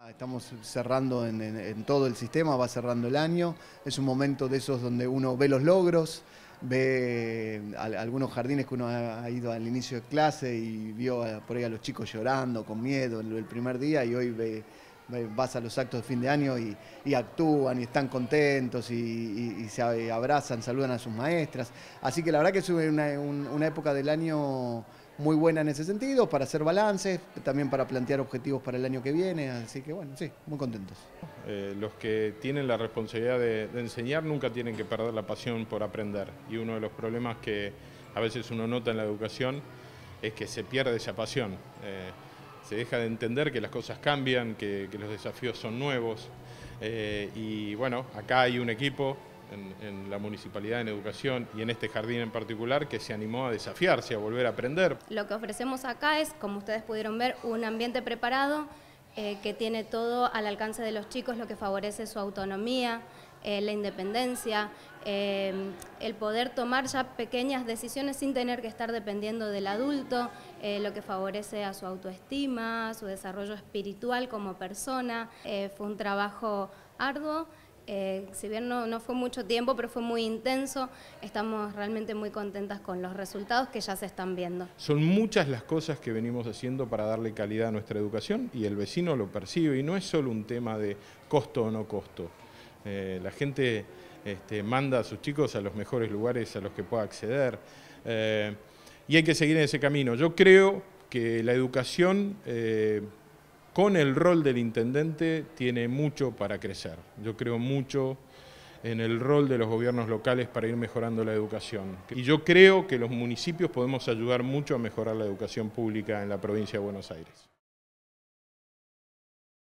Estamos cerrando en todo el sistema, va cerrando el año. Es un momento de esos donde uno ve los logros, ve algunos jardines que uno ha ido al inicio de clase y vio por ahí a los chicos llorando, con miedo el primer día, y hoy vas a los actos de fin de año y actúan y están contentos y se abrazan, saludan a sus maestras. Así que la verdad que es una época del año muy buena en ese sentido, para hacer balances, también para plantear objetivos para el año que viene, así que bueno, sí, muy contentos. Los que tienen la responsabilidad de enseñar nunca tienen que perder la pasión por aprender, y uno de los problemas que a veces uno nota en la educación es que se pierde esa pasión. Se deja de entender que las cosas cambian, que los desafíos son nuevos, y bueno, acá hay un equipo en la municipalidad en educación y en este jardín en particular que se animó a desafiarse, a volver a aprender. Lo que ofrecemos acá es, como ustedes pudieron ver, un ambiente preparado que tiene todo al alcance de los chicos, lo que favorece su autonomía, la independencia, el poder tomar ya pequeñas decisiones sin tener que estar dependiendo del adulto, lo que favorece a su autoestima, su desarrollo espiritual como persona. Fue un trabajo arduo. Si bien no fue mucho tiempo, pero fue muy intenso, estamos realmente muy contentas con los resultados que ya se están viendo. Son muchas las cosas que venimos haciendo para darle calidad a nuestra educación y el vecino lo percibe, y no es solo un tema de costo o no costo. La gente manda a sus chicos a los mejores lugares a los que pueda acceder, y hay que seguir en ese camino. Yo creo que la educación, con el rol del intendente, tiene mucho para crecer. Yo creo mucho en el rol de los gobiernos locales para ir mejorando la educación. Y yo creo que los municipios podemos ayudar mucho a mejorar la educación pública en la provincia de Buenos Aires.